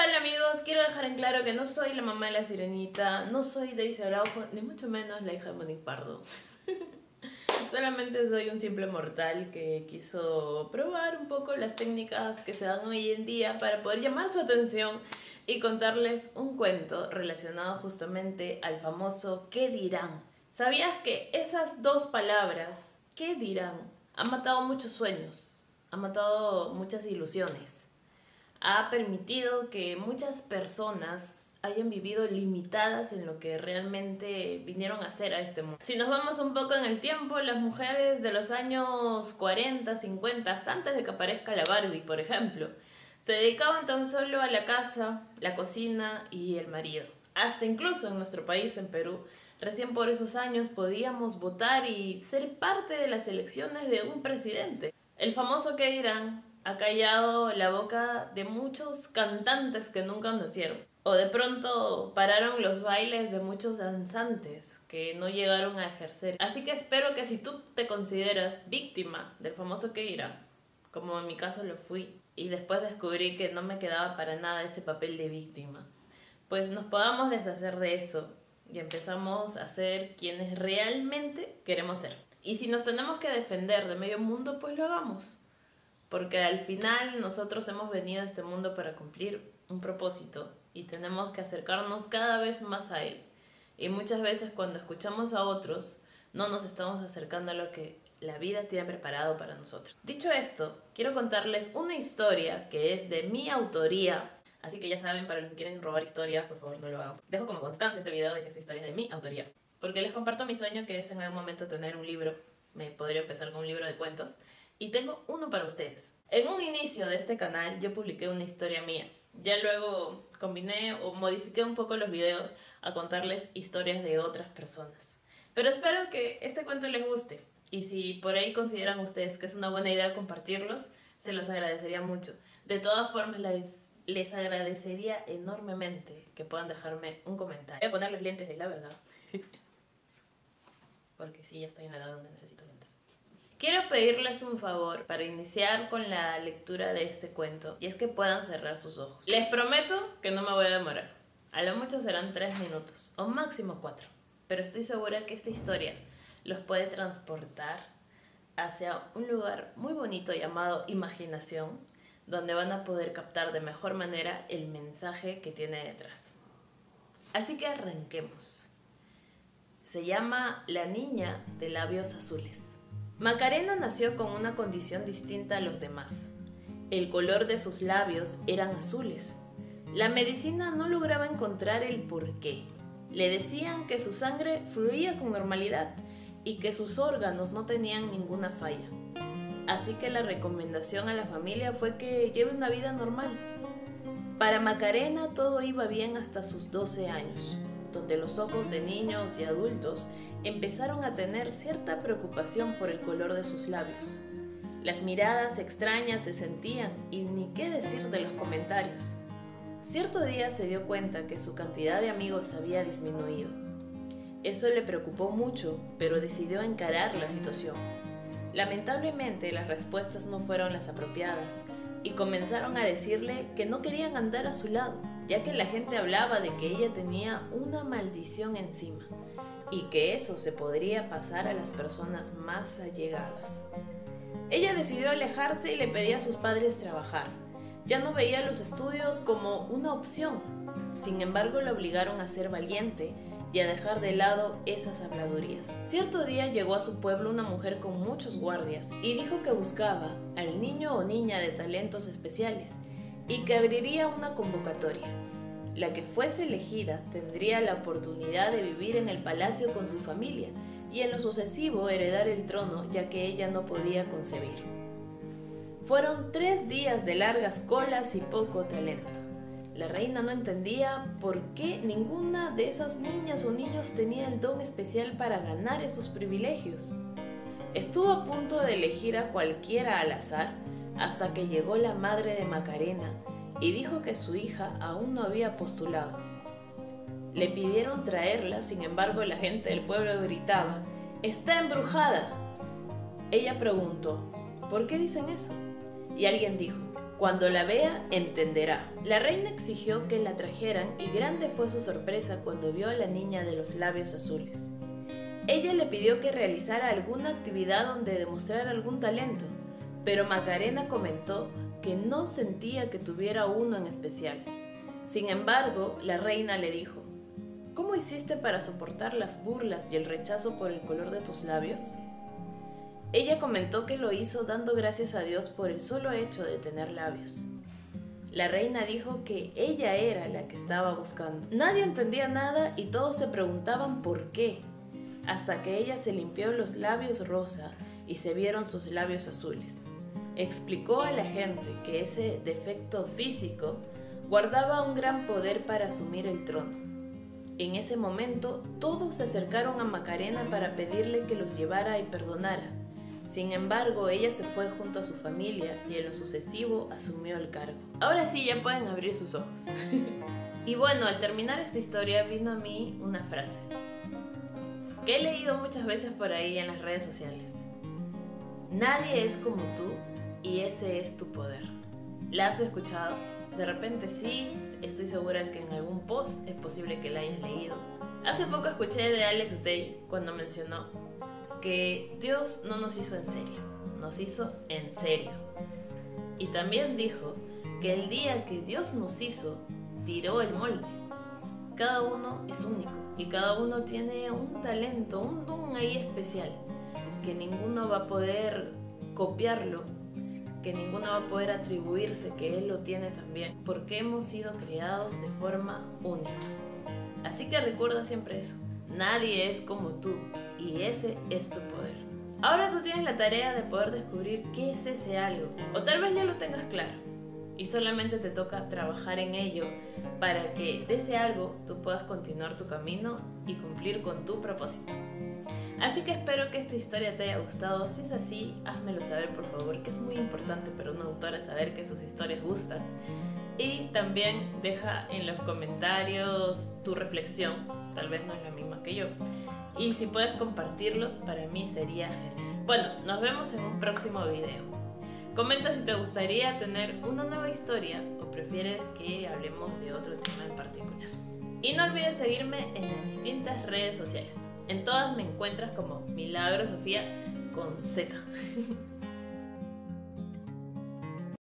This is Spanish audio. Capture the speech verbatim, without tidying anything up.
Hola amigos, quiero dejar en claro que no soy la mamá de la Sirenita, no soy Daisy Araujo, ni mucho menos la hija de Monique Pardo. Solamente soy un simple mortal que quiso probar un poco las técnicas que se dan hoy en día para poder llamar su atención y contarles un cuento relacionado justamente al famoso ¿qué dirán? ¿Sabías que esas dos palabras, ¿qué dirán?, han matado muchos sueños, han matado muchas ilusiones? Ha permitido que muchas personas hayan vivido limitadas en lo que realmente vinieron a hacer a este mundo. Si nos vamos un poco en el tiempo, las mujeres de los años cuarenta, cincuenta, hasta antes de que aparezca la Barbie, por ejemplo, se dedicaban tan solo a la casa, la cocina y el marido. Hasta incluso en nuestro país, en Perú, recién por esos años podíamos votar y ser parte de las elecciones de un presidente. El famoso ¿qué dirán? Ha callado la boca de muchos cantantes que nunca nacieron. O de pronto pararon los bailes de muchos danzantes que no llegaron a ejercer. Así que espero que si tú te consideras víctima del famoso ¿qué dirán?, como en mi caso lo fui, y después descubrí que no me quedaba para nada ese papel de víctima, pues nos podamos deshacer de eso y empezamos a ser quienes realmente queremos ser. Y si nos tenemos que defender de medio mundo, pues lo hagamos. Porque al final nosotros hemos venido a este mundo para cumplir un propósito y tenemos que acercarnos cada vez más a él. Y muchas veces cuando escuchamos a otros, no nos estamos acercando a lo que la vida tiene preparado para nosotros. Dicho esto, quiero contarles una historia que es de mi autoría. Así que ya saben, para los que quieren robar historias, por favor no lo hagan. Dejo como constancia este video de que esta historia es de mi autoría. Porque les comparto mi sueño, que es en algún momento tener un libro. Me podría empezar con un libro de cuentos. Y tengo uno para ustedes. En un inicio de este canal yo publiqué una historia mía. Ya luego combiné o modifiqué un poco los videos a contarles historias de otras personas. Pero espero que este cuento les guste. Y si por ahí consideran ustedes que es una buena idea compartirlos, se los agradecería mucho. De todas formas, les, les agradecería enormemente que puedan dejarme un comentario. Voy a poner los lentes de la verdad. Porque sí, ya estoy en la edad donde necesito lentes. Quiero pedirles un favor para iniciar con la lectura de este cuento, y es que puedan cerrar sus ojos. Les prometo que no me voy a demorar. A lo mucho serán tres minutos, o máximo cuatro. Pero estoy segura que esta historia los puede transportar hacia un lugar muy bonito llamado imaginación, donde van a poder captar de mejor manera el mensaje que tiene detrás. Así que arranquemos. Se llama La niña de labios azules. Macarena nació con una condición distinta a los demás. El color de sus labios eran azules. La medicina no lograba encontrar el porqué. Le decían que su sangre fluía con normalidad y que sus órganos no tenían ninguna falla. Así que la recomendación a la familia fue que lleve una vida normal. Para Macarena todo iba bien hasta sus doce años, donde los ojos de niños y adultos empezaron a tener cierta preocupación por el color de sus labios. Las miradas extrañas se sentían, y ni qué decir de los comentarios. Cierto día se dio cuenta que su cantidad de amigos había disminuido. Eso le preocupó mucho, pero decidió encarar la situación. Lamentablemente, las respuestas no fueron las apropiadas, y comenzaron a decirle que no querían andar a su lado, ya que la gente hablaba de que ella tenía una maldición encima, y que eso se podría pasar a las personas más allegadas. Ella decidió alejarse y le pedía a sus padres trabajar. Ya no veía los estudios como una opción. Sin embargo, la obligaron a ser valiente y a dejar de lado esas habladurías. Cierto día llegó a su pueblo una mujer con muchos guardias y dijo que buscaba al niño o niña de talentos especiales y que abriría una convocatoria. La que fuese elegida tendría la oportunidad de vivir en el palacio con su familia y en lo sucesivo heredar el trono, ya que ella no podía concebir. Fueron tres días de largas colas y poco talento. La reina no entendía por qué ninguna de esas niñas o niños tenía el don especial para ganar esos privilegios. Estuvo a punto de elegir a cualquiera al azar hasta que llegó la madre de Macarena y dijo que su hija aún no había postulado. Le pidieron traerla, sin embargo la gente del pueblo gritaba: ¡está embrujada! Ella preguntó: ¿por qué dicen eso? Y alguien dijo: Cuando la vea, entenderá. La reina exigió que la trajeran y grande fue su sorpresa cuando vio a la niña de los labios azules. Ella le pidió que realizara alguna actividad donde demostrara algún talento, pero Macarena comentó que no sentía que tuviera uno en especial. Sin embargo, la reina le dijo: ¿cómo hiciste para soportar las burlas y el rechazo por el color de tus labios? Ella comentó que lo hizo dando gracias a Dios por el solo hecho de tener labios. La reina dijo que ella era la que estaba buscando. Nadie entendía nada y todos se preguntaban por qué, hasta que ella se limpió los labios rosa y se vieron sus labios azules. Explicó a la gente que ese defecto físico guardaba un gran poder para asumir el trono. En ese momento, todos se acercaron a Macarena para pedirle que los llevara y perdonara. Sin embargo, ella se fue junto a su familia y en lo sucesivo asumió el cargo. Ahora sí, ya pueden abrir sus ojos. Y bueno, al terminar esta historia vino a mí una frase que he leído muchas veces por ahí en las redes sociales. Nadie es como tú y ese es tu poder. ¿La has escuchado? De repente sí, estoy segura que en algún post es posible que la hayas leído. Hace poco escuché de Alex Day cuando mencionó que Dios no nos hizo en serio, nos hizo en serio. Y también dijo que el día que Dios nos hizo, tiró el molde. Cada uno es único y cada uno tiene un talento, un don ahí especial, que ninguno va a poder copiarlo, que ninguno va a poder atribuirse que Él lo tiene también, porque hemos sido creados de forma única. Así que recuerda siempre eso, nadie es como tú y ese es tu poder. Ahora tú tienes la tarea de poder descubrir qué es ese algo, o tal vez ya lo tengas claro y solamente te toca trabajar en ello para que de ese algo tú puedas continuar tu camino y cumplir con tu propósito. Así que espero que esta historia te haya gustado. Si es así, házmelo saber por favor, que es muy importante para una autora saber que sus historias gustan. Y también deja en los comentarios tu reflexión, tal vez no es la misma que yo. Y si puedes compartirlos, para mí sería genial. Bueno, nos vemos en un próximo video. Comenta si te gustaría tener una nueva historia o prefieres que hablemos de otro tema en particular. Y no olvides seguirme en las distintas redes sociales. En todas me encuentras como Milagro Sofía con Z.